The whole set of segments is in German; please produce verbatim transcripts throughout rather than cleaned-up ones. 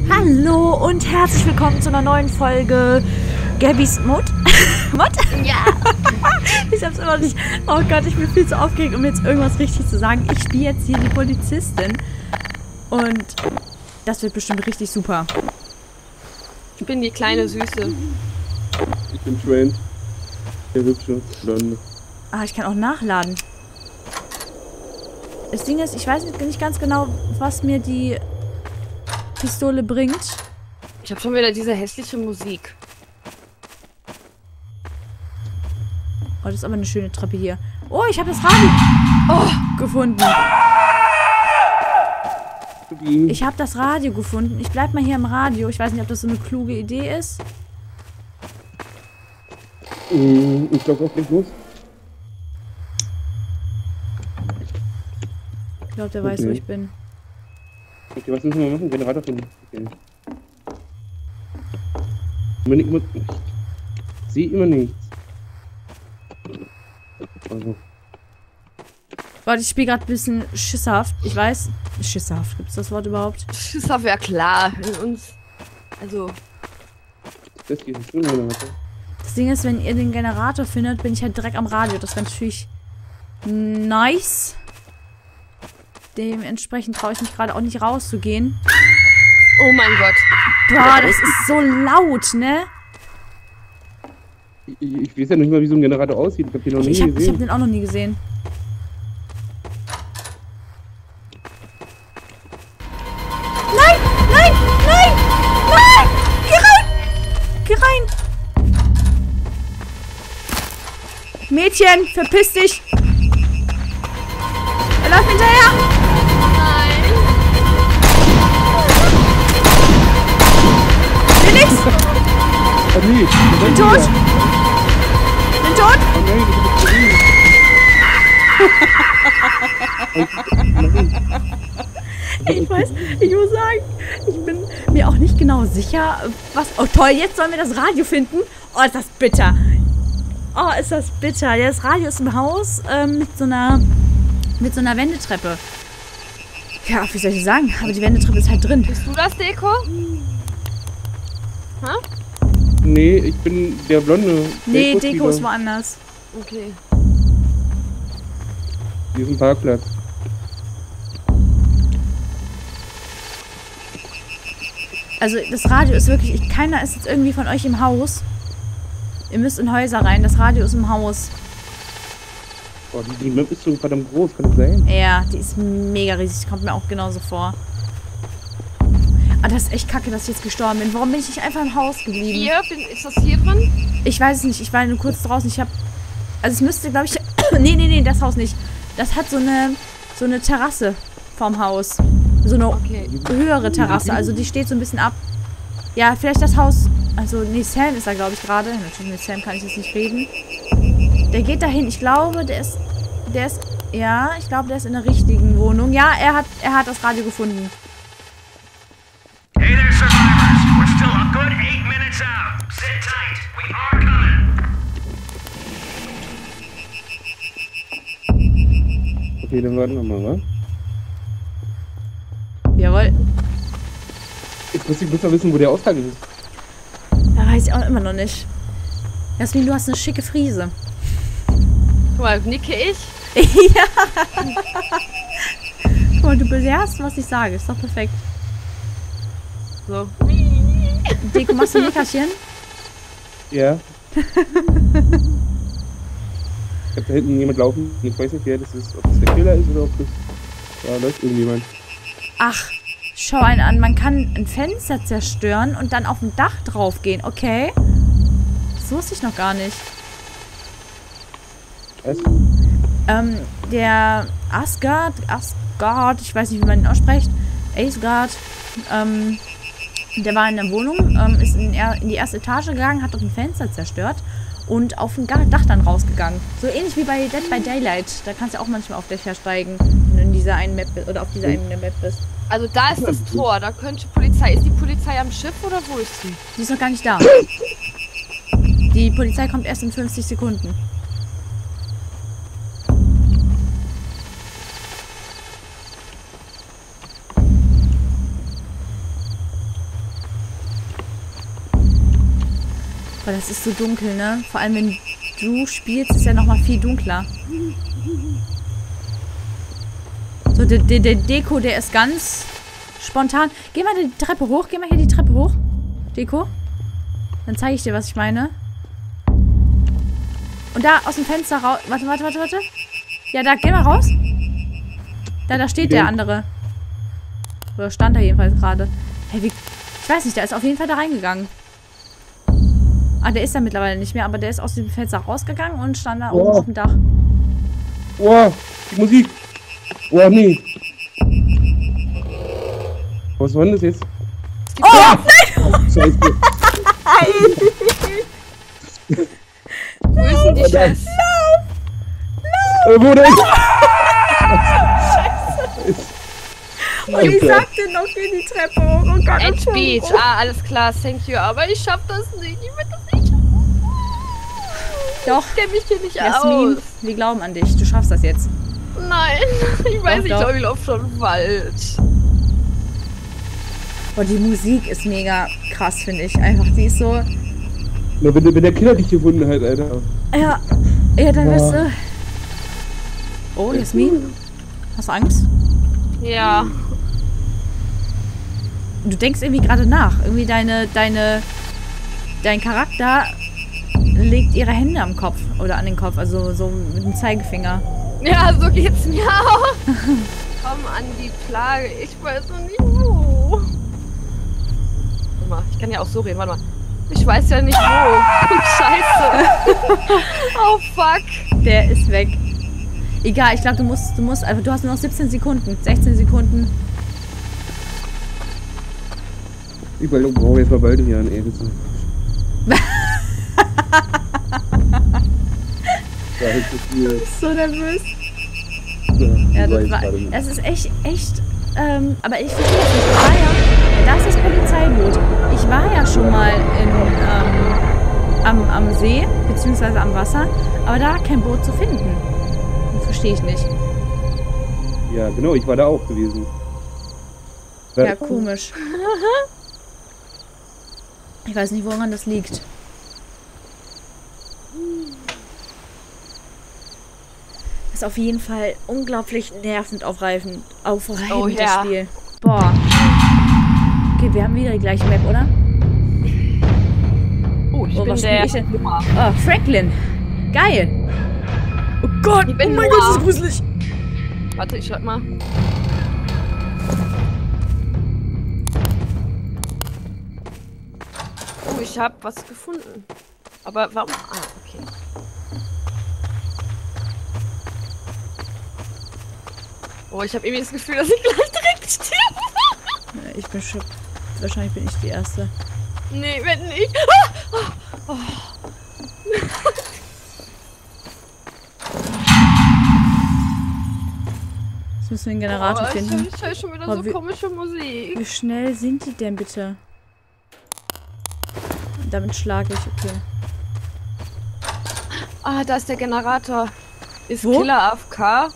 Hallo und herzlich willkommen zu einer neuen Folge Gabys Mod. Mod? Ja. Ich hab's immer nicht. Oh Gott, ich bin viel zu aufgeregt, um jetzt irgendwas richtig zu sagen. Ich spiele jetzt hier die Polizistin. Und das wird bestimmt richtig super. Ich bin die kleine Süße. Ich bin Trent. Der hübsche Blonde. Ah, ich kann auch nachladen. Das Ding ist, ich weiß nicht ganz genau, was mir die Pistole bringt. Ich habe schon wieder diese hässliche Musik. Oh, das ist aber eine schöne Treppe hier. Oh, ich habe das Radio oh, gefunden. Ich habe das Radio gefunden. Ich bleib mal hier im Radio. Ich weiß nicht, ob das so eine kluge Idee ist. Ich glaube auch nicht los. Ich glaube, der Okay. weiß, wo ich bin. Okay, was müssen wir machen? Generator finden. Okay. Immer nicht, immer nicht. Ich sehe immer nichts. Also. Warte, ich spiele gerade ein bisschen schisserhaft. Ich weiß. Schisserhaft, gibt es das Wort überhaupt? Schisser wäre klar. In uns. Also. Das hier ist ein Generator. Das Ding ist, wenn ihr den Generator findet, bin ich halt direkt am Radio. Das wäre natürlich nice. Dementsprechend traue ich mich gerade auch nicht rauszugehen. Oh mein Gott. Boah, das ist so laut, ne? Ich, ich, ich weiß ja nicht mal, wie so ein Generator aussieht. Ich hab den noch nie Ich habe ich hab gesehen. den auch noch nie gesehen. Nein! Nein! Nein! Nein! Geh rein! Geh rein! Mädchen, verpiss dich! Er läuft hinterher! Nein. Felix! Ah, nee. Bin tot! Bin tot! Oh nein, ich Ich weiß, ich muss sagen, ich bin mir auch nicht genau sicher, was... Oh toll, jetzt sollen wir das Radio finden. Oh, ist das bitter. Oh, ist das bitter. Ja, das Radio ist im Haus ähm, mit so einer... mit so einer Wendetreppe. Ja, wie soll ich sagen? Aber die Wendetreppe ist halt drin. Bist du das, Deko? Ha? Nee, ich bin der Blonde. Nee, Der Deko ist wieder. woanders. Okay. Hier ist ein Parkplatz. Also das Radio ist wirklich... Ich, keiner ist jetzt irgendwie von euch im Haus. Ihr müsst in Häuser rein. Das Radio ist im Haus. Oh, die, die Map ist so verdammt groß, kann das sein? Ja, die ist mega riesig. Kommt mir auch genauso vor. Ah, das ist echt kacke, dass ich jetzt gestorben bin. Warum bin ich nicht einfach im Haus geblieben? Hier? Bin, ist das hier drin? Ich weiß es nicht. Ich war nur kurz draußen. Ich habe... Also es müsste, glaube ich... nee, nee, nee, das Haus nicht. Das hat so eine... so eine Terrasse vorm Haus. So eine Okay. höhere Terrasse. Also die steht so ein bisschen ab. Ja, vielleicht das Haus... Also, nee, Sam ist da, glaube ich, gerade. Natürlich, mit Sam kann ich jetzt nicht reden. Der geht dahin. Ich glaube, der ist... Der ist... Ja, ich glaube, der ist in der richtigen Wohnung. Ja, er hat, er hat das Radio gefunden. Hey there, survivors. We're still a good eight minutes out. Sit tight. We are coming. Okay, dann warten wir mal, wa? Jawohl. Jetzt muss ich besser wissen, wo der Ausgang ist. Ja, weiß ich auch immer noch nicht. Jasmin, du hast eine schicke Friese. Guck mal, nicke ich. Ja. Guck mal, du bejahst, was ich sage. Ist doch perfekt. So. Deko, machst du ein Nickerchen? Ja. Ich hab da hinten jemand laufen. Ich weiß nicht, wer das ist. Ob das der Killer ist oder ob das... Da läuft irgendjemand. Ach, schau einen an. Man kann ein Fenster zerstören und dann auf dem Dach draufgehen. Okay. Das wusste ich noch gar nicht. Was? Ähm, der Asgard, Asgard, ich weiß nicht, wie man ihn ausspricht. Asgard, ähm, der war in der Wohnung, ähm, ist in, er, in die erste Etage gegangen, hat dort ein Fenster zerstört und auf dem Dach dann rausgegangen. So ähnlich wie bei Dead by Daylight. Da kannst du auch manchmal auf Dächer steigen, wenn du in dieser einen Map bist, oder auf dieser einen Map bist. Also da ist das Tor. Da könnte Polizei. Ist die Polizei am Schiff oder wo ist sie? Die ist noch gar nicht da. Die Polizei kommt erst in fünfzig Sekunden. Weil das ist so dunkel, ne? Vor allem, wenn du spielst, ist ja nochmal viel dunkler. So, der, der, der Deko, der ist ganz spontan. Geh mal die Treppe hoch. Geh mal hier die Treppe hoch. Deko. Dann zeige ich dir, was ich meine. Und da aus dem Fenster raus. Warte, warte, warte, warte. Ja, da, geh mal raus. Da, da steht Okay. der andere. Oder stand da jedenfalls gerade. Hey, wie... Ich weiß nicht, der ist auf jeden Fall da reingegangen. Ah, der ist da mittlerweile nicht mehr, aber der ist aus dem Fenster rausgegangen und stand da Oh. oben auf dem Dach. Oh, die Musik. Oh, nee. Was war denn das jetzt? Oh, nein! Scheiße. Wo ist denn die Chefs? Äh, wo denn? Und ich sagte noch, geh die Treppe hoch. Oh Gott, Edge Beach. Ah, alles klar, thank you. Aber ich schaff das nicht. Ich will das nicht. Doch, Ich kenn mich hier nicht Jasmin, aus. wir glauben an dich. Du schaffst das jetzt. Nein, ich weiß Doch, nicht, doch. glaube ich laufe schon falsch. Boah, die Musik ist mega krass, finde ich. Einfach, die ist so... Na, wenn, wenn der Killer dich gefunden hat, Alter. Ja, ja, dann Boah. wirst du... Oh, Jasmin? Hast du Angst? Ja. Du denkst irgendwie gerade nach. Irgendwie deine, deine... Dein Charakter legt ihre Hände am Kopf. Oder an den Kopf. Also so mit dem Zeigefinger. Ja, so geht's mir auch. Komm an die Plage. Ich weiß noch nicht wo. Warte mal, ich kann ja auch so reden. Warte mal. Ich weiß ja nicht wo. Scheiße. Oh fuck. Der ist weg. Egal, ich glaube, du musst, du musst, also du hast nur noch siebzehn Sekunden. sechzehn Sekunden. Ich brauche jetzt mal bald hier an, ey. Bitte. Da ist so viel. So nervös. Ja, Ja, das war, das ist echt, echt, ähm, aber ich verstehe das nicht. Ich war ja, das ist Polizeiboot. Ich war ja schon mal in, ähm, am, am See, beziehungsweise am Wasser, aber da kein Boot zu finden. Das verstehe ich nicht. Ja, genau, ich war da auch gewesen. Ja, komisch. Ich weiß nicht, woran das liegt. Das ist auf jeden Fall unglaublich nervend aufreifend, aufreibend, Oh, das ja. Spiel. Boah. Okay, wir haben wieder die gleiche Map, oder? Oh, ich Oh, bin was der. spiel ich denn? Oh, Franklin. Geil. Oh Gott, Ich bin oh mein Noah. Gott, das ist gruselig. Warte, ich schreib mal. Oh, ich hab was gefunden. Aber warum? Ah, okay. Oh, ich habe irgendwie das Gefühl, dass ich gleich direkt sterbe. Ich bin schon... Wahrscheinlich bin ich die Erste. Nee, wenn nicht. Ah! Oh, oh. Jetzt müssen wir einen Generator Oh, finden. ich höre schon wieder Oh, so wie- komische Musik. Wie schnell sind die denn bitte? Damit schlage ich, okay. Ah, da ist der Generator. Ist Wo? Killer A F K?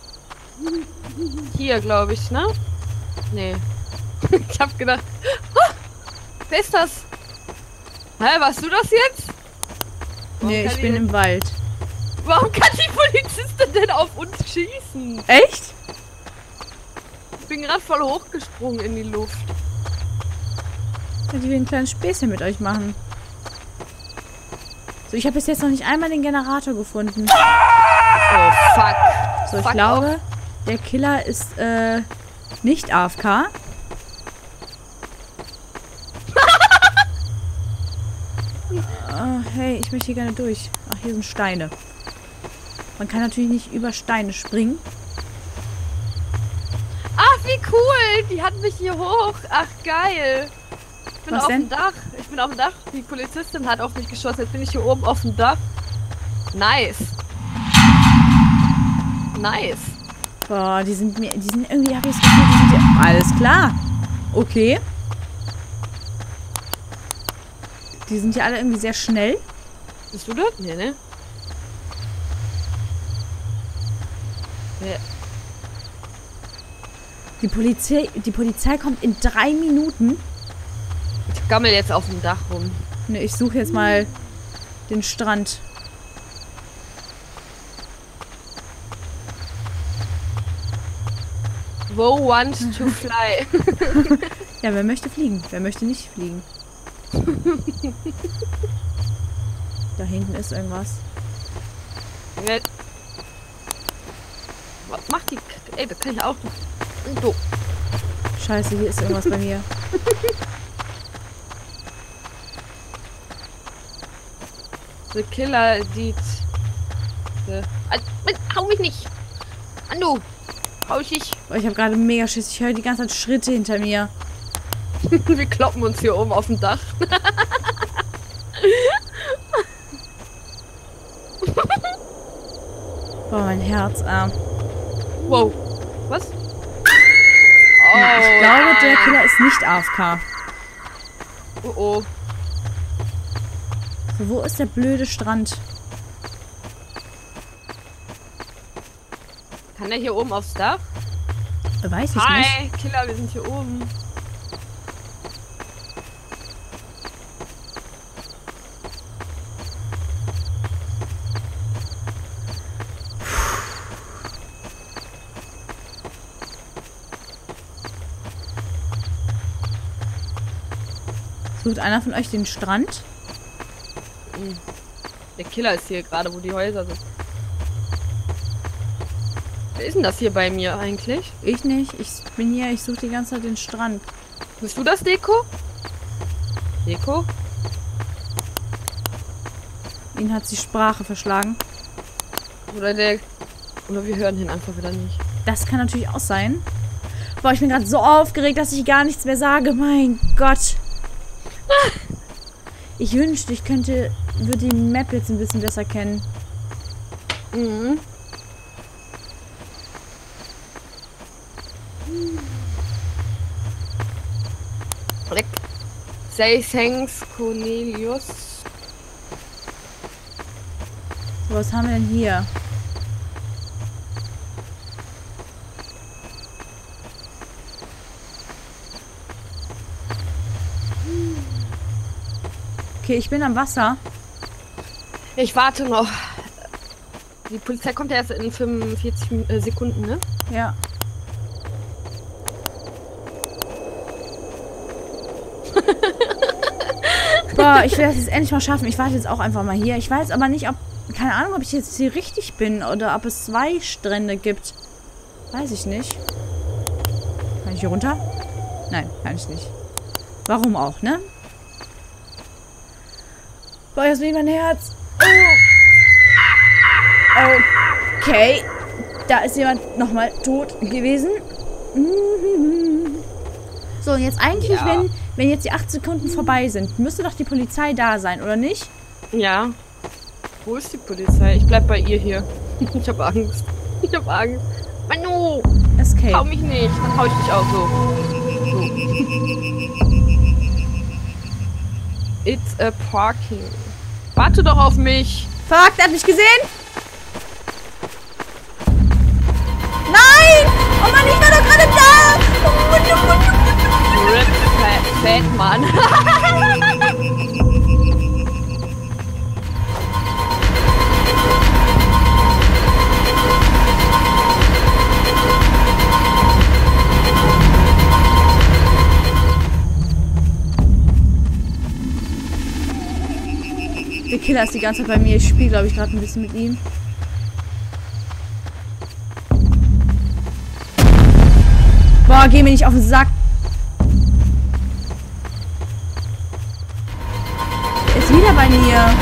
Hier, glaube ich, ne? Nee. Ich hab gedacht. Ah, wer ist das? Hä, warst du das jetzt? Warum Nee, kann ich die bin denn- im Wald. Warum kann die Polizistin denn auf uns schießen? Echt? Ich bin gerade voll hochgesprungen in die Luft. Ja, die will ein kleines Späßchen mit euch machen. So, ich habe bis jetzt noch nicht einmal den Generator gefunden. Oh, fuck. So, ich Fuck glaube, der Killer ist, äh, nicht A F K. Oh, hey, ich möchte hier gerne durch. Ach, hier sind Steine. Man kann natürlich nicht über Steine springen. Ach, wie cool. Die hat mich hier hoch. Ach, geil. Ich bin Was auf denn? dem Dach. Ich bin auf dem Dach. Die Polizistin hat auf mich geschossen. Jetzt bin ich hier oben auf dem Dach. Nice. Nice. Boah, die sind mir, die sind irgendwie, habe ich das Gefühl, die sind hier, alles klar. Okay. Die sind hier alle irgendwie sehr schnell. Bist du dort? Nee, ne? Ja. Die Polizei, die Polizei kommt in drei Minuten. Ich gammel jetzt auf dem Dach rum. Ne, ich suche jetzt mal den Strand. Wo wants to fly? Ja, wer möchte fliegen? Wer möchte nicht fliegen? Da hinten ist irgendwas. Was macht die? Ey, das kann ich auch. So. Scheiße, hier ist irgendwas bei mir. The Killer did. The... Ah, hau mich nicht! Mann, du! Hau ich nicht! Oh, ich habe gerade mega Schiss. Ich höre die ganze Zeit Schritte hinter mir. Wir kloppen uns hier oben auf dem Dach. Boah, mein Herz. Ah. Wow. Was? Oh, Ich glaube, der Killer ist nicht A F K. Oh oh. So, wo ist der blöde Strand? Kann der hier oben aufs Dach? Weiß ich nicht. Hi, Killer, wir sind hier oben. Sucht einer von euch den Strand? Der Killer ist hier gerade, wo die Häuser sind. Wer ist denn das hier bei mir eigentlich? Ich nicht. Ich bin hier. Ich suche die ganze Zeit den Strand. Bist du das, Deko? Deko? Ihn hat die Sprache verschlagen. Oder der... Oder wir hören ihn einfach wieder nicht. Das kann natürlich auch sein. Boah, ich bin gerade so aufgeregt, dass ich gar nichts mehr sage. Mein Gott. Ich wünschte, ich könnte... würde die Map jetzt ein bisschen besser kennen. Mhm. Say thanks, Cornelius. So, was haben wir denn hier? Okay, ich bin am Wasser. Ich warte noch. Die Polizei kommt ja erst in fünfundvierzig Sekunden, ne? Ja. Boah, ich will das jetzt endlich mal schaffen. Ich warte jetzt auch einfach mal hier. Ich weiß aber nicht, ob... Keine Ahnung, ob ich jetzt hier richtig bin oder ob es zwei Strände gibt. Weiß ich nicht. Kann ich hier runter? Nein, kann ich nicht. Warum auch, ne? Boah, jetzt will mein Herz. Okay. Da ist jemand nochmal tot gewesen. So, und jetzt eigentlich, Ja. wenn, wenn jetzt die acht Sekunden vorbei sind, müsste doch die Polizei da sein, oder nicht? Ja. Wo ist die Polizei? Ich bleib bei ihr hier. Ich hab Angst. Ich hab Angst. Manu! Escape. Hau mich nicht. Dann hau ich dich auch so. So. It's a parking. Warte doch auf mich. Fuck, der hat mich gesehen! Nein! Oh Mann, ich war doch gerade da! Oh Mann, oh Mann, oh Mann. Rip Fat, Fat Mann. Der Killer ist die ganze Zeit bei mir. Ich spiele, glaube ich, gerade ein bisschen mit ihm. Boah, geh mir nicht auf den Sack. Er ist wieder bei mir.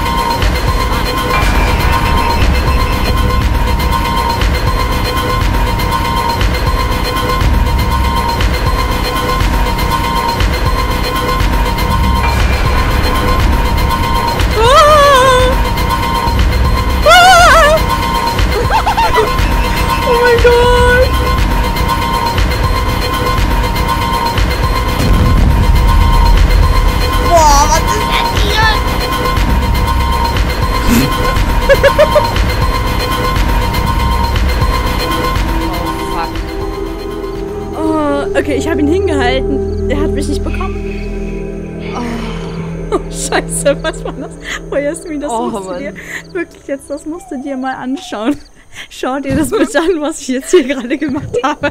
Oh mein Gott! Boah, was ist denn hier? Oh, fuck. Oh, okay, ich habe ihn hingehalten. Er hat mich nicht bekommen. Oh, Scheiße, was war das? Oh, Jasmin, das Oh, musst du Mann. dir wirklich jetzt, das musst du dir mal anschauen. Schau dir das bitte an, was ich jetzt hier gerade gemacht habe.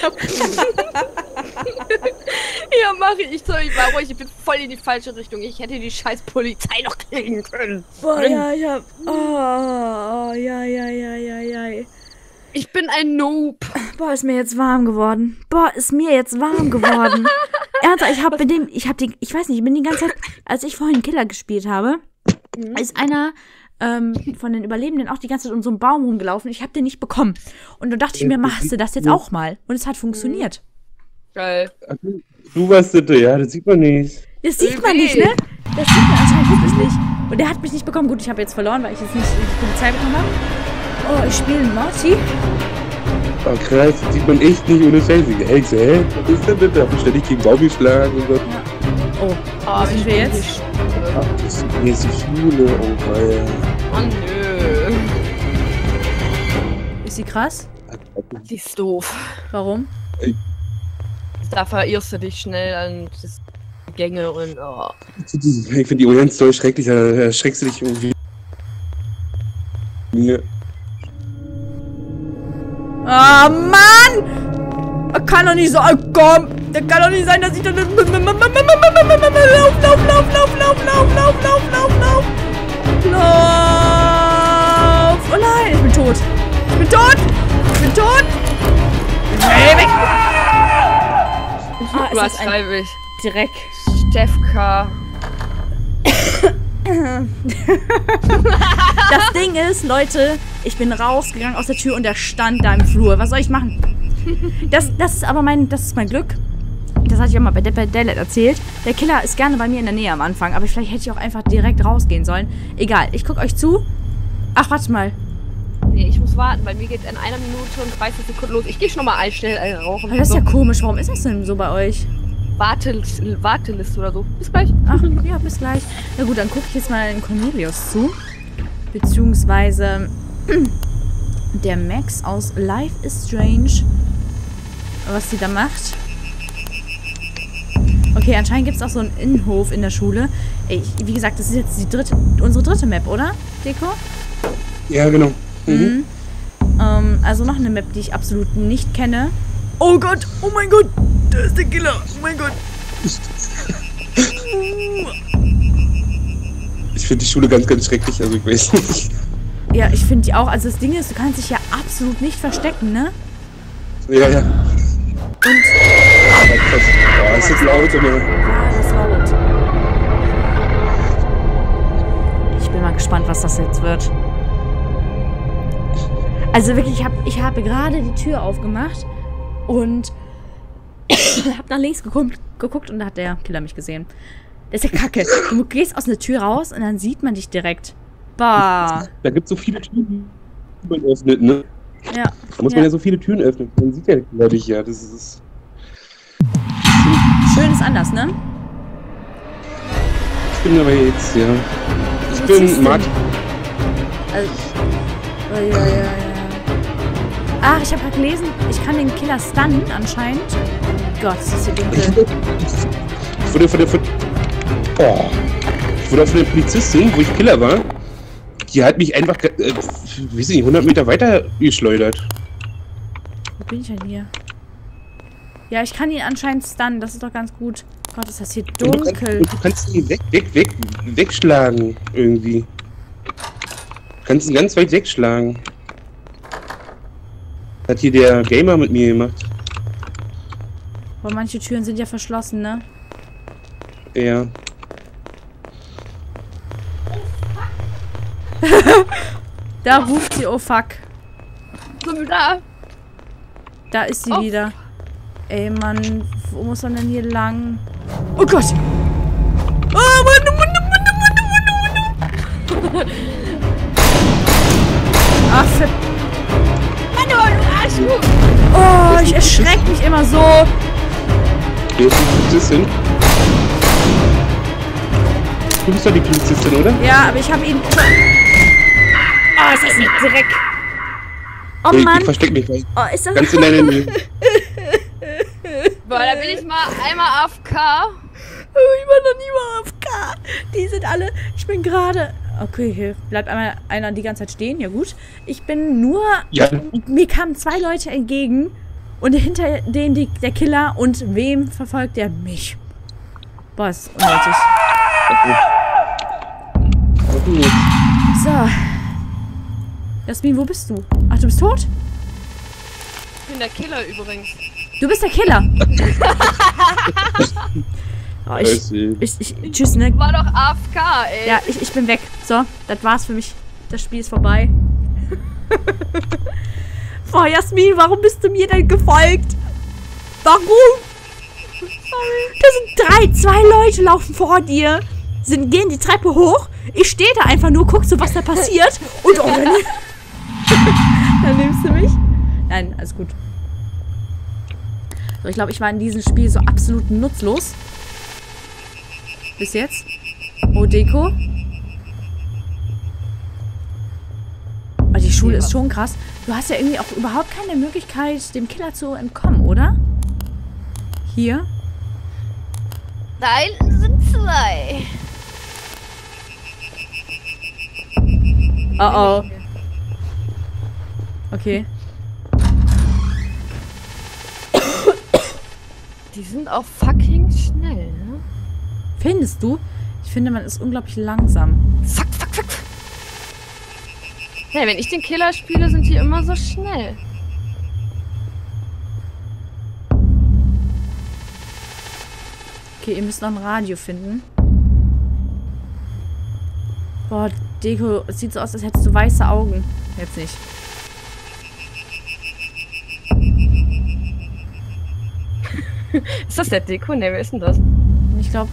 Ja, mache ich. So, ich war ruhig. Ich bin voll in die falsche Richtung. Ich hätte die scheiß Polizei noch kriegen können. Boah, ja, ich hab... Oh, oh, ja, ja, ja, ja, ja. Ich bin ein Noob. Boah, ist mir jetzt warm geworden. Boah, ist mir jetzt warm geworden. Ernsthaft, ich hab mit dem... Ich hab den... Ich weiß nicht, ich bin die ganze Zeit... Als ich vorhin Killer gespielt habe, ist einer... Ähm, von den Überlebenden auch die ganze Zeit um so einen Baum rumgelaufen. Ich habe den nicht bekommen. Und dann dachte ich mir, machst du das jetzt auch mal? Und es hat funktioniert. Geil. Du warst das, ja, das sieht man nicht. Das sieht man nicht, ne? Das sieht man anscheinend wirklich nicht. Und der hat mich nicht bekommen. Gut, ich habe jetzt verloren, weil ich jetzt nicht die Polizei bekommen habe. Oh, ich spiele einen Marty. Oh krass, das sieht man echt nicht ohne Scheiße. Ey, so, hä? Was ist denn das? Da hab ich ständig gegen Baum geschlagen und so. Ja. Oh, Oh, wo sind wir jetzt? Ach, das ist die nächste Schule, oh weia. Oh, nö. Ist sie krass? Die ist doof. Warum? Da verirrst du dich schnell an das Gänge und oh. Ich finde die ganz doll schrecklich, da erschreckst du dich irgendwie. Mir. Ah, Mann! Kann doch nicht so... Komm! Der kann doch nicht sein, dass ich dann... Lauf, lauf, lauf, lauf, lauf, lauf, lauf, lauf, lauf, lauf! Lauf! Oh nein, ich bin tot! Ich bin tot! Ich bin tot! Hey, weg! Ah, ist Was das ein schreibe ich? Dreck. Stefka. Das Ding ist, Leute, ich bin rausgegangen aus der Tür und der stand da im Flur. Was soll ich machen? Das, das ist aber mein, das ist mein Glück. Das hatte ich auch mal bei Dead by Daylight erzählt. Der Killer ist gerne bei mir in der Nähe am Anfang, aber vielleicht hätte ich auch einfach direkt rausgehen sollen. Egal, ich gucke euch zu. Ach, warte mal. Nee, ich muss warten. Bei mir geht's in einer Minute und dreißig Sekunden los. Ich gehe schon mal einstellen, eine rauchen. Das ist ja komisch. Warum ist das denn so bei euch? Warteliste, Warteliste oder so. Bis gleich. Ach, ja, bis gleich. Na gut, dann gucke ich jetzt mal in Cornelius zu. Beziehungsweise der Max aus Life is Strange. Was sie da macht. Okay, anscheinend gibt es auch so einen Innenhof in der Schule. Ey, ich, wie gesagt, das ist jetzt die dritte, unsere dritte Map, oder, Deko? Ja, genau. Mhm. Mhm. Ähm, also noch eine Map, die ich absolut nicht kenne. Oh Gott, oh mein Gott, da ist der Killer, oh mein Gott. Ich finde die Schule ganz, ganz schrecklich, also ich weiß nicht. Ja, ich finde die auch, also das Ding ist, du kannst dich ja absolut nicht verstecken, ne? Ja, ja. Und... Oh, ist das laut, oder? Ja, das ist laut. Ich bin mal gespannt, was das jetzt wird. Also wirklich, ich habe ich hab gerade die Tür aufgemacht und habe nach links geguckt, geguckt und da hat der Killer mich gesehen. Das ist ja kacke. Du gehst aus der Tür raus und dann sieht man dich direkt. Bah. Da gibt es so viele Türen, die man öffnet, ne? Ja. Da muss ja. man ja so viele Türen öffnen. Man sieht ja Killer dich ja. Das ist. Schön ist anders, ne? Ich bin aber jetzt, ja. Ich Was siehst bin du? Martin. Also, oh, ja, ja, ja. Ach, ich habe gerade gelesen, ich kann den Killer stunnen anscheinend. Gott, ist das hier dunkel. Ich wurde von der. Von, oh. Ich wurde von der Polizistin, wo ich Killer war. Die hat mich einfach, äh, weiß ich nicht, hundert Meter weiter geschleudert. Wo bin ich denn hier? Ja, ich kann ihn anscheinend stunnen, das ist doch ganz gut. Gott, ist das hier Und du, dunkel. kannst, und du kannst ihn weg, weg, weg, wegschlagen, irgendwie. Du kannst ihn ganz weit wegschlagen. Hat hier der Gamer mit mir gemacht. Aber manche Türen sind ja verschlossen, ne? Ja. Da ruft sie, oh fuck. So da. Da ist sie Oh. wieder. Ey, Mann, wo muss man denn hier lang? Oh Gott! Oh, Mann, Mann, Mann, Mann, Mann, Mann. Ach, ver... Mann, du Arsch! Oh, ich erschreck mich immer so. Wer ist die Polizistin? Du bist doch die Polizistin, oder? Ja, aber ich habe ihn... Oh, ist das ein Dreck. Oh, ich, Mann. ich versteck mich weil Oh, ist das... ganz in deiner Nähe. Boah, da bin ich mal einmal A F K. Ich war noch nie mal A F K. Die sind alle... Ich bin gerade... Okay, hier bleibt einmal einer die ganze Zeit stehen. Ja gut. Ich bin nur... Ja. Mir kamen zwei Leute entgegen. Und hinter denen die, der Killer. Und wem verfolgt er? Mich. Boah, ist unnötig. So. Jasmin, wo bist du? Ach, du bist tot? Ich bin der Killer übrigens. Du bist der Killer. Oh, ich, ich, ich, tschüss, ne? War doch A F K, ey. Ja, ich, ich bin weg. So, das war's für mich. Das Spiel ist vorbei. Boah, Jasmin, warum bist du mir denn gefolgt? Warum? Da sind drei, zwei Leute laufen vor dir. Sind, gehen die Treppe hoch. Ich stehe da einfach nur, guck so, was da passiert. Und oh, dann, dann nimmst du mich. Nein, alles gut. So, ich glaube, ich war in diesem Spiel so absolut nutzlos. Bis jetzt. Oh, Deko. Oh, die Schule ist schon krass. Du hast ja irgendwie auch überhaupt keine Möglichkeit, dem Killer zu entkommen, oder? Hier. Da hinten sind zwei. Oh oh. Okay. Die sind auch fucking schnell, ne? Findest du? Ich finde, man ist unglaublich langsam. Fuck, fuck, fuck. Ja, wenn ich den Killer spiele, sind die immer so schnell. Okay, ihr müsst noch ein Radio finden. Boah, Deko, es sieht so aus, als hättest du weiße Augen. Jetzt nicht. Ist das der Deko? Ne, wer ist denn das? Ich glaube...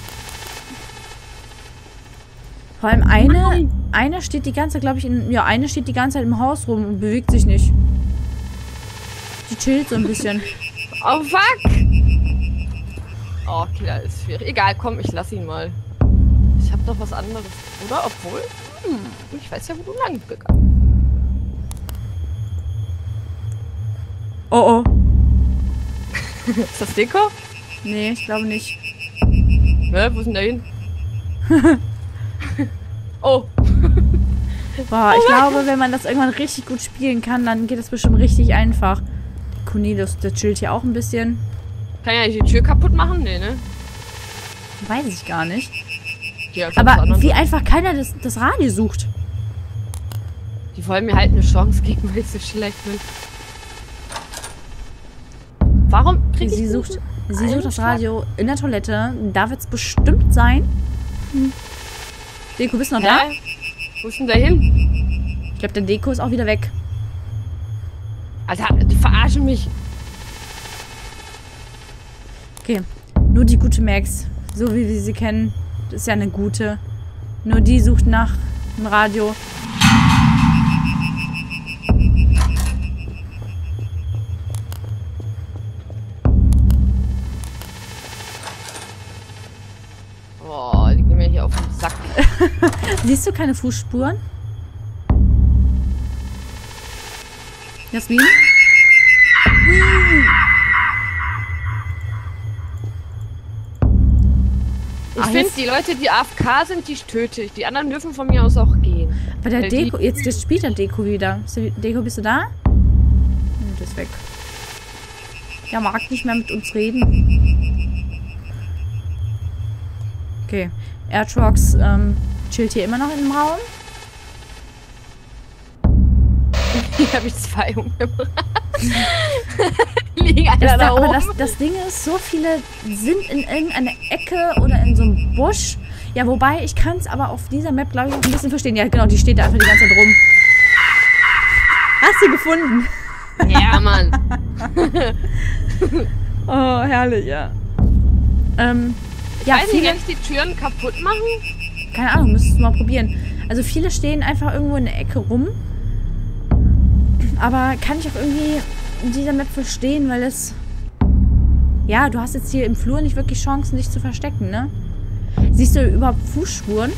Vor allem eine, eine steht die ganze Zeit, glaube ich, in... Ja, eine steht die ganze Zeit im Haus rum und bewegt sich nicht. Die chillt so ein bisschen. Oh, fuck! Oh, Killer ist schwierig. Egal, komm, ich lass ihn mal. Ich hab doch was anderes. Oder? Obwohl... Hm, ich weiß ja, wo du lang gegangen. Oh, oh. Ist das Deko? Nee, ich glaube nicht. Hä, wo ist denn der hin? Oh. Boah, ich glaube, wenn man das irgendwann richtig gut spielen kann, dann geht das bestimmt richtig einfach. Cornelius, der chillt hier auch ein bisschen. Kann ja nicht die Tür kaputt machen? Nee, ne? Weiß ich gar nicht. Ja, aber wie einfach keiner das, das Radio sucht. Die wollen mir halt eine Chance geben, weil ich so schlecht bin. Warum kriegt sie sucht, sie sucht das Radio in der Toilette. Da wird es bestimmt sein. Hm. Deko, bist du noch Hä? da? Wo ist denn der hin? Ich glaube, der Deko ist auch wieder weg. Alter, die verarschen mich. Okay, nur die gute Max, so wie wir sie kennen, ist ja eine gute. Nur die sucht nach dem Radio. Boah, die gehen mir hier auf den Sack. Siehst du keine Fußspuren? Jasmin? Ich finde, die Leute, die A F K sind, die töte ich. Die anderen dürfen von mir aus auch gehen. Aber der Weil Deko, die- jetzt, jetzt spielt der Deko wieder. Ist der- Deko, bist du da? Hm, der ist weg. Der mag nicht mehr mit uns reden. Okay. Airtrox ähm, chillt hier immer noch in dem Raum. Hier habe ich zwei umgebracht. Liegen alle Das, da da, aber oben. das, das Ding ist, so viele sind in irgendeiner Ecke oder in so einem Busch. Ja, wobei, ich kann es aber auf dieser Map, glaube ich, auch ein bisschen verstehen. Ja, genau, die steht da einfach die ganze Zeit rum. Hast du gefunden? Ja, Mann. Oh, herrlich, ja. Ähm, ja, Weiß nicht, viele, kann ich die Türen kaputt machen? keine Ahnung, müsstest du mal probieren. Also viele stehen einfach irgendwo in der Ecke rum. Aber kann ich auch irgendwie in dieser Map verstehen, weil es... Ja, du hast jetzt hier im Flur nicht wirklich Chancen, dich zu verstecken, ne? Siehst du überhaupt Fußspuren?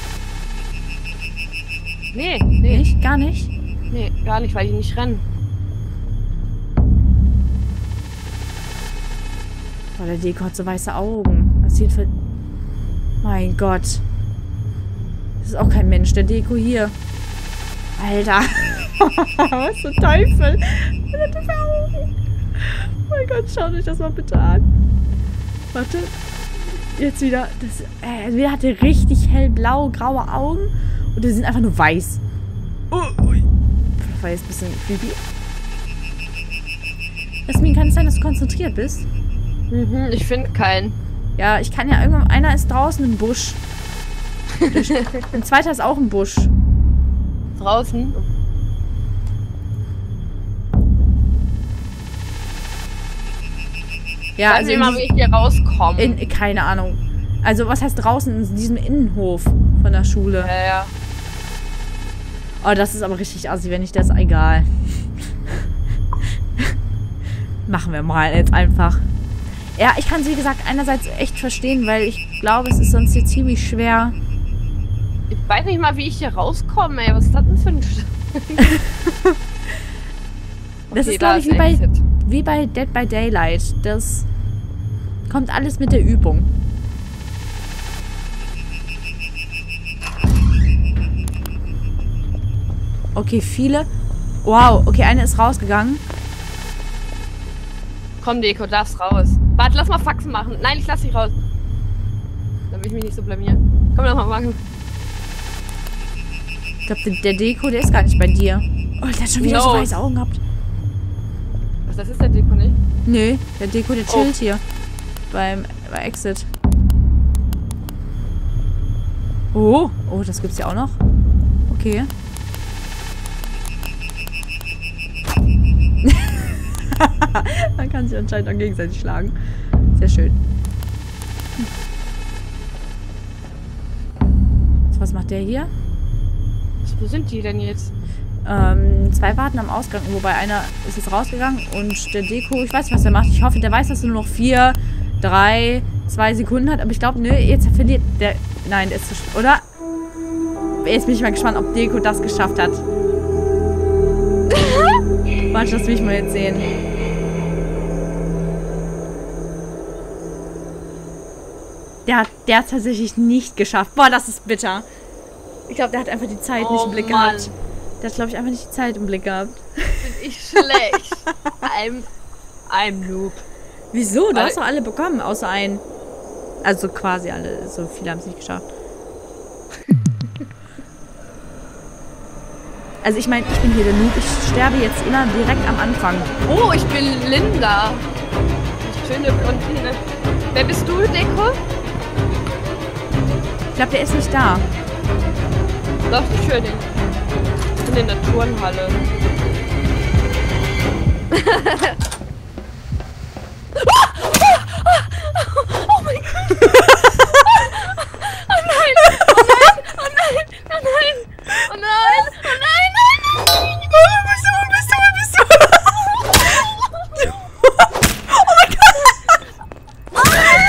Nee, nee, Nicht? Gar nicht? nee, gar nicht, weil ich nicht renne. Boah, der Deko hat so weiße Augen. Das sieht für... Mein Gott. Das ist auch kein Mensch, der Deko hier. Alter. Was für Teufel. Was hat der für Augen? Oh mein Gott, schaut euch das mal bitte an. Warte. Jetzt wieder. Das, äh, der hatte richtig hellblau, graue Augen. Und die sind einfach nur weiß. Oh, ui. Das war jetzt ein bisschen creepy. Jasmin, kann es sein, dass du konzentriert bist? Mhm, ich finde keinen. Ja, ich kann ja irgendwann... Einer ist draußen im Busch. Ein zweiter ist auch im Busch. Draußen? Ja, Sag also mir in mal, dies- wie ich hier rauskomme. in, keine Ahnung. Also was heißt draußen in diesem Innenhof von der Schule? Ja, ja. Oh, das ist aber richtig assi, wenn nicht das... Egal. Machen wir mal jetzt einfach. Ja, ich kann es wie gesagt einerseits echt verstehen, weil ich glaube, es ist sonst hier ziemlich schwer. Ich weiß nicht mal, wie ich hier rauskomme, ey. Was ist das denn für ein Sch Das Okay, ist, glaube da ich, wie bei, Exit. wie bei Dead by Daylight. Das kommt alles mit der Übung. Okay, viele. Wow, okay, eine ist rausgegangen. Komm, Deko, darfst raus. Warte, lass mal Faxen machen. Nein, ich lass dich raus. Damit ich mich nicht so blamier. Komm, lass mal machen. Ich glaube, der, der Deko, der ist gar nicht bei dir. Oh, der hat schon wieder so No. weiße Augen gehabt. Was, das ist der Deko nicht? Nö, der Deko, der Oh. chillt hier. Beim bei Exit. Oh, oh, das gibt's ja auch noch. Okay. Man kann sich anscheinend auch gegenseitig schlagen. Sehr schön. So, was macht der hier? Was, wo sind die denn jetzt? Ähm, zwei warten am Ausgang, wobei einer ist jetzt rausgegangen und der Deko, ich weiß nicht, was er macht. Ich hoffe, der weiß, dass er nur noch vier, drei, zwei Sekunden hat. Aber ich glaube, nö, jetzt verliert der... Nein, der ist zu... sch- Oder? Jetzt bin ich mal gespannt, ob Deko das geschafft hat. Warte, das will ich mal jetzt sehen. Der hat der hat tatsächlich nicht geschafft. Boah, das ist bitter. Ich glaube, der hat einfach die Zeit nicht Oh im Blick Mann. gehabt. Der hat, glaube ich, einfach nicht die Zeit im Blick gehabt. Bin ich schlecht. I'm, I'm noob. Wieso? Du Weil- hast doch alle bekommen, außer einen. Also quasi alle. So viele haben es nicht geschafft. Also ich meine, ich bin hier der Noob. Ich sterbe jetzt immer direkt am Anfang. Oh, ich bin Linda. Schöne Blondine. Wer bist du, Deko? Ich glaube, der ist nicht da. Doch, ich höre den. Ich bin in der Turnhalle. Oh mein Gott! Oh nein! Oh nein! Oh nein! Oh nein! Oh nein! Oh nein! Nein! Nein! Wo bist du? Wo bist du? Wo bist du? Oh mein Gott!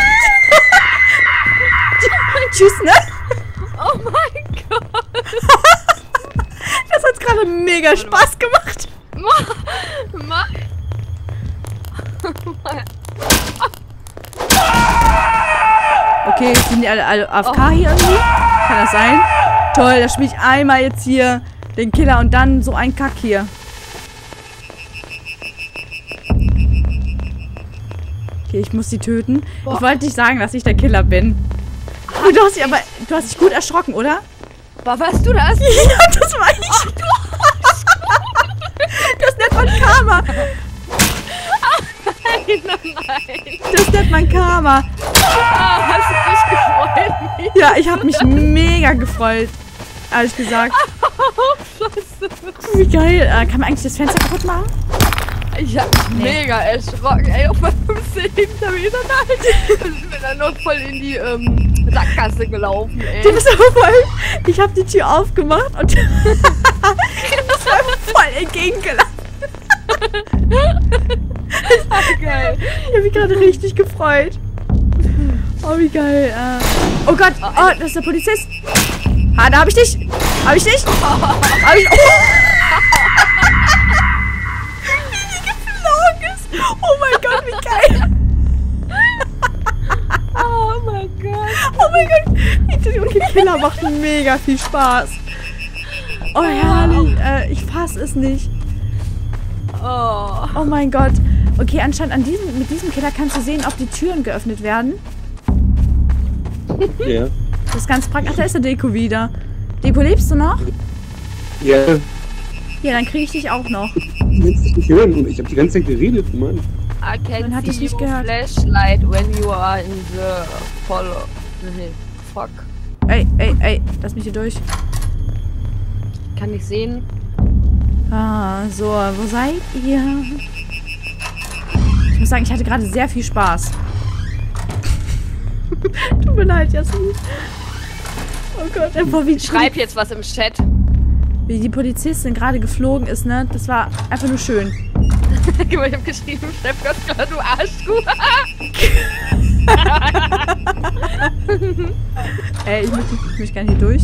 Tschüss, ne? Oh mein Gott! Das hat gerade mega Spaß gemacht. Mach! Mach! Okay, sind die alle, alle A F K hier irgendwie? Kann das sein? Toll, da spiele ich einmal jetzt hier den Killer und dann so ein Kack hier. Okay, ich muss sie töten. Ich wollte nicht sagen, dass ich der Killer bin. Oh, du hast dich aber, du hast dich gut erschrocken, oder? War, warst du das? Ja, das war ich. Ach, du das nennt man Karma. Nein, nein! Das nennt man Karma. Ah, hast du dich gefreut? Ja, ich habe mich mega gefreut. Ehrlich gesagt. Scheiße. Wie geil. Äh, kann man eigentlich das Fenster kaputt machen? Ich hab mich Nee. mega erschrocken. Ey, auf fünfzehn Meter, nein! Ich bin dann noch voll in die ähm, Sackgasse gelaufen, ey. Du bist aber voll. Ich habe die Tür aufgemacht und das war mir voll entgegengelaufen. Geil. Ich habe mich gerade richtig gefreut. Oh, wie geil. Äh, oh Gott. Oh, das ist der Polizist. Ah, da habe ich dich. Habe ich dich? Hab ich. Oh. Wie die geflogen ist. Oh mein Gott, wie geil. Oh mein Gott. Oh Oh mein Gott. Okay, Killer macht mega viel Spaß. Oh herrlich. Äh, ich fass es nicht. Oh. Oh mein Gott. Okay, anscheinend an diesem, mit diesem Killer kannst du sehen, ob die Türen geöffnet werden. Ja. Das ist ganz praktisch. Ach, da ist der Deko wieder. Deko, lebst du noch? Ja. Ja, dann kriege ich dich auch noch. Ich kann nicht hören und ich habe die ganze Zeit geredet, Mann. I can Dann hatte ich see nicht your gehört. flashlight when you are in the follow. Nee, fuck. Ey, ey, ey. Lass mich hier durch. Kann ich sehen. Ah, so. Wo seid ihr? Ich muss sagen, ich hatte gerade sehr viel Spaß. Tut mir leid, Jasmin. Oh Gott. Äh, boah, wie, Schreib jetzt was im Chat. wie die Polizistin gerade geflogen ist, ne? Das war einfach nur schön. Guck mal, ich hab geschrieben, Chef Götzler, du Arschkuh. Ey, ich möchte, ich möchte gerne hier durch.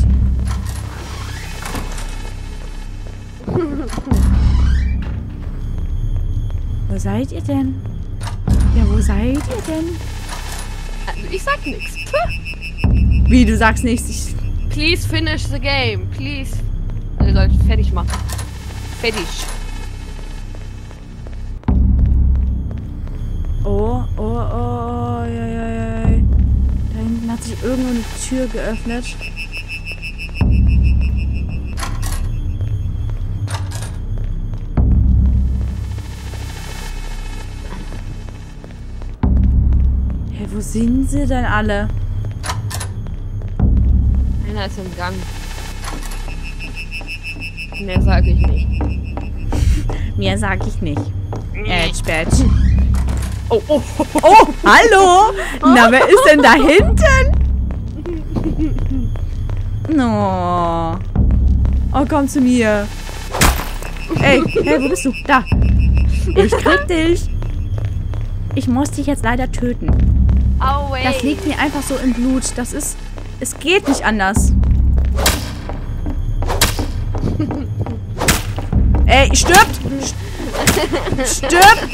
Wo seid ihr denn? Ja, wo seid ihr denn? Also ich sag nichts. Wie, du sagst nichts? Ich, Please finish the game. Please. Also soll ich fertig machen. Fertig. oh, oh, oh, oh, ja, ja, ja. Da hinten hat sich irgendwo eine Tür geöffnet. Hä, wo sind sie denn alle? Einer ist im Gang. Mehr sag ich nicht. Mehr sag ich nicht. Äh, spät. Oh, oh, oh, oh. Oh, hallo! Na, wer ist denn da hinten? No. Oh, komm zu mir. Ey, hey, wo bist du? Da. Ich krieg dich. Ich muss dich jetzt leider töten. Oh, wait. Das liegt mir einfach so im Blut. Das ist... Es geht nicht anders. Ey, stirbt! Stirbt!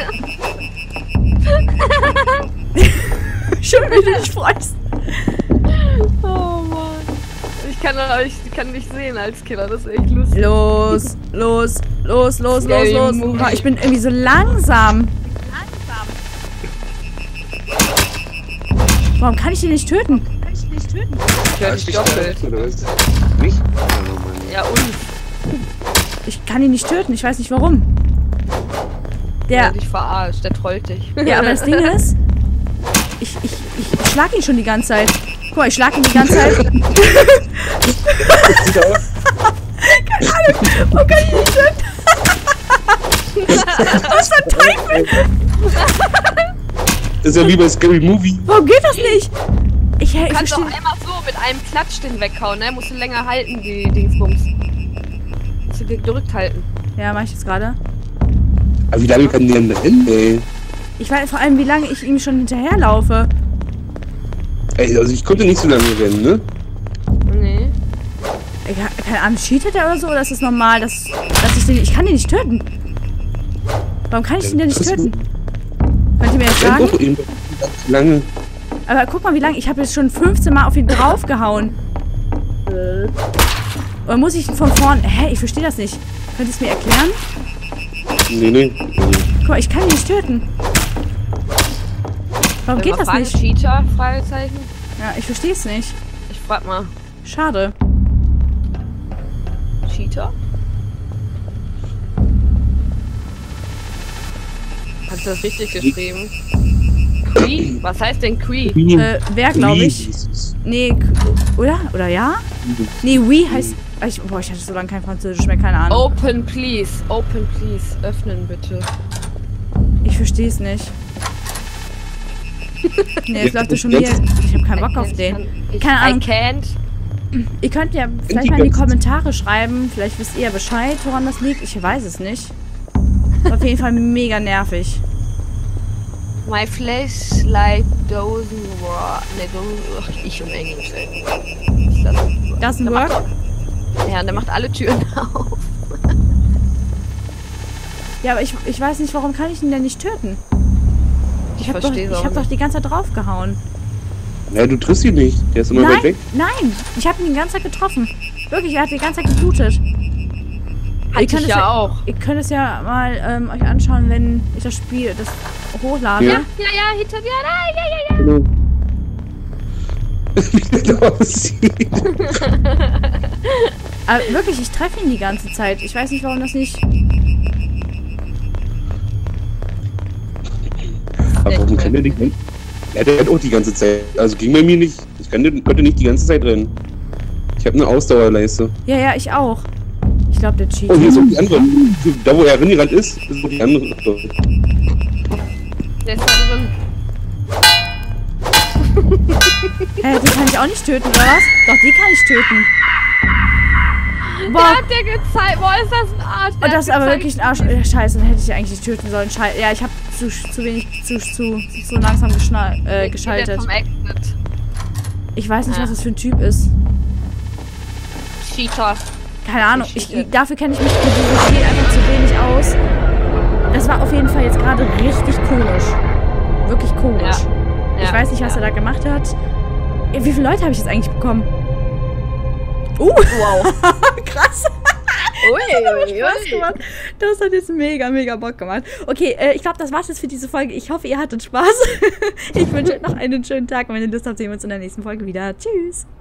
Schön, wie du dich freust. Oh Mann. Ich kann, ich kann mich sehen als Killer, das ist echt lustig. Los, los, los, los, los, Scary los. Movie. Oh, ich bin irgendwie so langsam. Warum kann ich den nicht töten? Ich höre dich doppelt. Oder was? Mich? Oh, Mann. Ja, und? Ich kann ihn nicht töten. Ich weiß nicht warum. Der Der. hat dich verarscht, der trollt dich. Ja, aber das Ding ist, ich, ich, ich, ich schlag ihn schon die ganze Zeit. Guck mal, ich schlag ihn die ganze Zeit. Sieht aus. Oh, kann ich nicht töten? Was für ein Teufel? Das ist ja wie bei Scary Movie. Warum geht das nicht? Ich, ich Du kannst auch verstehe. einmal so mit einem Klatsch den weghauen, ne? Musst du länger halten, die Dingsbums. Musst du gedrückt halten. Ja, mach ich jetzt gerade. Aber wie lange kann der denn rennen, ey? Ich weiß vor allem, wie lange ich ihm schon hinterherlaufe. Ey, also ich konnte nicht so lange rennen, ne? Nee. Ich, keine Ahnung, cheatet er oder so? Oder ist es normal, dass, dass ich den... Ich kann den nicht töten. Warum kann ich den denn nicht töten? Könnt ihr mir jetzt Ja, sagen? doch, eben ganz lange. Aber guck mal, wie lange. Ich habe jetzt schon fünfzehn Mal auf ihn draufgehauen. Oder muss ich von vorn... Hä, ich verstehe das nicht. Könnt ihr es mir erklären? Nee, nee. Guck mal, ich kann ihn nicht töten. Warum geht das nicht? Cheater? Fragezeichen. Ja, ich verstehe es nicht. Ich frag mal. Schade. Cheater? Hast du das richtig geschrieben? Cree? Was heißt denn Cree? Äh, wer, glaube ich? Nee, K- oder? Oder ja? Nee, oui heißt... Ich, boah, ich hatte so lange kein Französisch mehr, keine Ahnung. Open please. Open please. Öffnen bitte. Ich verstehe es nicht. Nee, jetzt läuft er schon wieder. Ich habe keinen Bock auf den. Ich, Keine Ahnung. I can't. Ihr könnt ja vielleicht mal in die Kommentare schreiben. Vielleicht wisst ihr ja Bescheid, woran das liegt. Ich weiß es nicht. Ist auf jeden Fall mega nervig. My flashlight doesn't work. Ne, doesn't... Ach, ich um Englisch, ey. Ich lass- Doesn't Der macht work? auch- Ja, der macht alle Türen auf. Ja, aber ich, ich weiß nicht, warum kann ich ihn denn nicht töten? Ich Ich habe doch, verstehe ich hab doch die ganze Zeit draufgehauen. Ja, du triffst ihn nicht. Der ist immer Nein, weit weg. nein. Ich habe ihn die ganze Zeit getroffen. Wirklich, er hat die ganze Zeit geblutet. Hatte ich könnt es ja auch. Ihr könnt es ja mal ähm, euch anschauen, wenn ich das Spiel, das hochlade. Ja. Ja, ja, ja, hinter dir. Ja, ja, ja, ja. Genau. Wie das aussieht. Aber wirklich, ich treffe ihn die ganze Zeit. Ich weiß nicht, warum das nicht... Aber warum kann der nicht rennen? Ja, der rennt auch die ganze Zeit. Also ging bei mir nicht. Ich kann, konnte nicht die ganze Zeit rennen. Ich habe eine Ausdauerleiste. Ja, ja, ich auch. Ich glaube, der cheatet. Oh, hier ist auch die andere. Da, wo er reingerannt ist, ist auch die andere. Der ist da drin. Hä, die kann ich auch nicht töten, oder was? Doch, die kann ich töten. Der Boah, hat dir gezeigt. Boah, ist das ein Arsch. und das ist aber wirklich ein Arsch. Ja, scheiße, dann hätte ich eigentlich nicht töten sollen. Scheiße. Ja, ich habe zu, zu wenig, zu, zu, zu langsam geschnall, äh, geschaltet. Vom Exit. Ich weiß nicht, Ja. was das für ein Typ ist. Cheater. Keine Ahnung. Ich, Cheated. dafür kenne ich mich mit diesem Spiel einfach zu wenig aus. Das war auf jeden Fall jetzt gerade richtig komisch. Wirklich komisch. Ja. Ich Ja, weiß nicht, was ja. er da gemacht hat. Wie viele Leute habe ich jetzt eigentlich bekommen? Uh, Wow. krass. Ui, ui, Spaß ui. gemacht. Das hat jetzt mega, mega Bock gemacht. Okay, äh, ich glaube, das war's jetzt für diese Folge. Ich hoffe, ihr hattet Spaß. Ich wünsche euch noch einen schönen Tag und wenn ihr Lust habt, sehen wir uns in der nächsten Folge wieder. Tschüss.